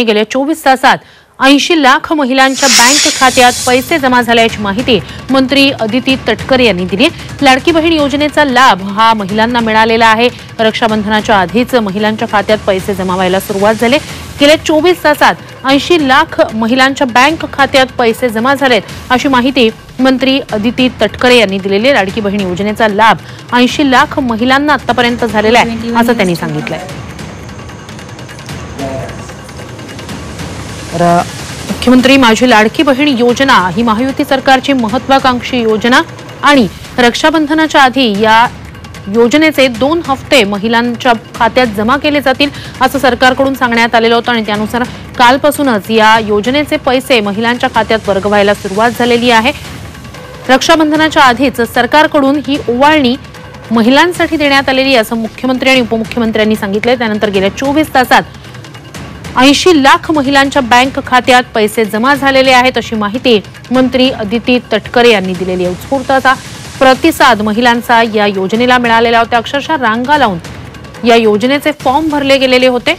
गेल्या 24 तासात 80 लाख महिलांच्या बँक खात्यात पैसे जमा झाल्याची माहिती मंत्री अदिती तटकरे यांनी दिली। लाडकी बहीण योजनेचा लाभ हा महिलांना मिळालेला आहे। रक्षाबंधनाच्या आधीच महिलांच्या खात्यात पैसे जमा व्हायला सुरुवात झाली। गेल्या 24 तासात 80 लाख महिलांच्या बँक खात्यात पैसे जमा झालेत अशी माहिती मंत्री अदिती तटकरे यांनी दिलेली। लाडकी बहीण योजनेचा लाभ 80 लाख महिलांना आतापर्यंत झालेला आहे असं त्यांनी सांगितलंय। मुख्यमंत्री माझी लाडकी बहीण योजना ही महायुती सरकारची महत्त्वाकांक्षी योजना आणि रक्षाबंधनाच्या आधी या योजनेचे 2 हफ्ते महिलांच्या खात्यात जमा केले जातील असं सरकारकडून सांगण्यात आलेलं होतं आणि त्यानुसार कालपासूनच या योजनेचे पैसे महिलांच्या खात्यात वर्ग व्हायला सुरुवात झालेली आहे। रक्षाबंधनाच्या आधीच सरकारकडून ही ओवाळणी महिलांसाठी देण्यात आलेली असं मुख्यमंत्री आणि उपमुख्यमंत्र्यांनी सांगितले। त्यानंतर गेल्या 24 तासात 80 लाख महिलांच्या बँक खात्यात पैसे जमा झालेले आहेत अशी माहिती मंत्री अदिती तटकरे यांनी दिलेली आहे। उत्स्फूर्त प्रतिसाद महिलांचा या योजनेला मिळालेला होता। अक्षरशः रांगा लावून या योजनेचे फॉर्म भरले गेलेले होते।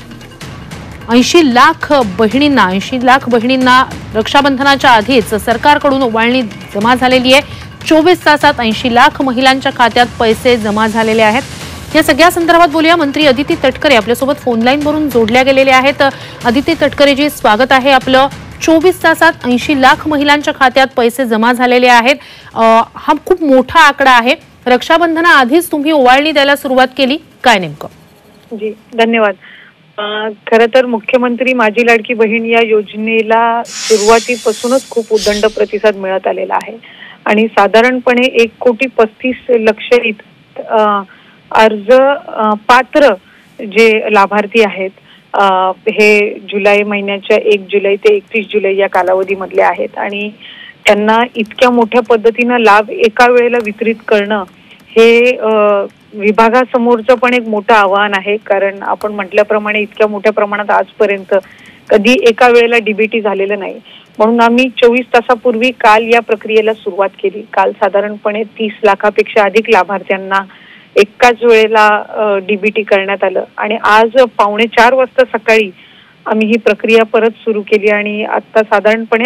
80 लाख बहिणींना रक्षाबंधनाच्या आधीच सरकारकडून ओवाळणी जमा झालेली आहे। 24 तासात 80 लाख महिलांच्या खात्यात पैसे जमा झालेले आहेत। या सगळ्या संदर्भात बोलूया। मंत्री अदिती तटकरे आपल्यासोबत फोन लाईन वरून जोडल्या गेलेले आहेत। अदिती तटकरे जी, स्वागत आहे आपलं। 24 तासात 80 लाख महिलांच्या खात्यात पैसे जमा झालेले आहेत। हा खूप मोठा आकडा आहे। रक्षाबंधनाआधीच तुम्ही ओवाळणी द्यायला सुरुवात केली, काय नेमकं? जी, धन्यवाद। खरं तर मुख्यमंत्री माझी लाडकी बहीण या योजनेला सुरुवातीपासूनच खूप उदंड प्रतिसाद मिळत आलेला आहे आणि साधारणपणे 1,35,00,000 अर्ज पात्र जे लाभार्थी आहेत हे जुलै महिन्याच्या 1 जुलै ते 31 जुलै या कालावधीमधले आहेत आणि त्यांना इतक्या मोठ्या पद्धतीनं लाभ एका वेळेला वितरित करणं हे विभागासमोरचं पण एक मोठं आव्हान आहे। कारण आपण म्हटल्याप्रमाणे इतक्या मोठ्या प्रमाणात आजपर्यंत कधी एका वेळेला डीबीटी झालेलं नाही, म्हणून आम्ही 24 तासापूर्वी काल या प्रक्रियेला सुरुवात केली। काल साधारणपणे 30 लाखापेक्षा अधिक लाभार्थ्यांना एकाच वेळेला डीबीटी करण्यात आलं आणि आज 3:45 वाजता सकाळी आम्ही ही प्रक्रिया परत सुरू केली आणि आता साधारणपणे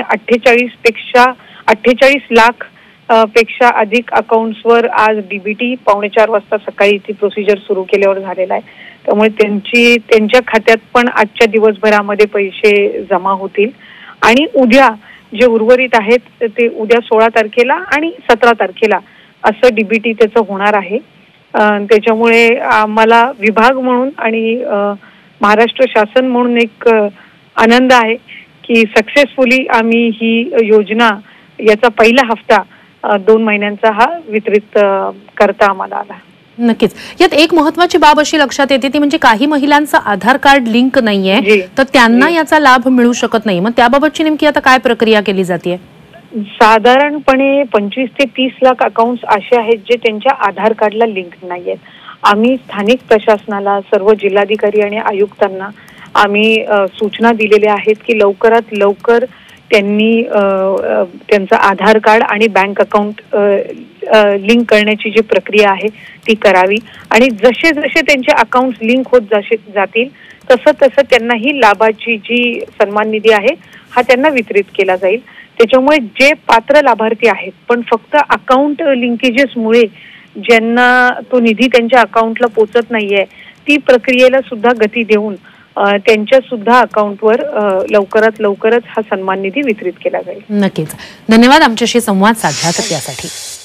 48 लाख पेक्षा अधिक अकाउंट्सवर आज डीबीटी 3:45 वाजता सकाळी ती प्रोसिजर सुरू केल्यावर झालेला आहे। त्यामुळे त्यांच्या खात्यात पण आजच्या दिवसभरामध्ये पैसे जमा होतील आणि उद्या जे उर्वरित आहेत ते उद्या 16 तारखेला आणि 17 तारखेला असं डीबीटी त्याचं होणार आहे। त्याच्यामुळे आम्हाला विभाग म्हणून आणि महाराष्ट्र शासन म्हणून एक आनंद आहे की सक्सेसफुली आम्ही ही योजना याचा पहिला हप्ता 2 महिन्यांचा हा वितरित करता आम्हाला आला। नक्कीच। यात एक महत्त्वाची बाब अशी लक्षात येते ती म्हणजे काही महिलांचं आधार कार्ड लिंक नाहीये तर त्यांना याचा लाभ मिळू शकत नाही। मग त्याबाबतची नेमकी आता काय प्रक्रिया केली जाते? साधारणपणे 25 ते 30 लाख अकाउंट्स असे आहेत जे त्यांच्या आधार कार्डला लिंक नाहीयेत। आम्ही स्थानिक प्रशासनाला, सर्व जिल्हाधिकारी आणि आयुक्तांना आम्ही सूचना दिलेल्या आहेत की लवकरात लवकर त्यांनी त्यांचं आधार कार्ड आणि बँक अकाउंट लिंक करण्याची जी प्रक्रिया आहे ती करावी आणि जसे जसे त्यांचे अकाउंट्स लिंक होत जातील तसं त्यांना ही लाभाची जी सन्मान निधी आहे हा त्यांना वितरित केला जाईल। त्याच्यामुळे जे पात्र लाभार्थी आहेत पण फक्त अकाउंट लिंकेजेसमुळे ज्यांना तो निधी त्यांच्या अकाउंटला पोचत नाहीये ती प्रक्रियेला सुद्धा गती देऊन त्यांच्या सुद्धा अकाउंटवर लवकरच हा सन्मान निधी वितरित केला जाईल। नक्कीच। धन्यवाद आमच्याशी संवाद साधला त्यासाठी।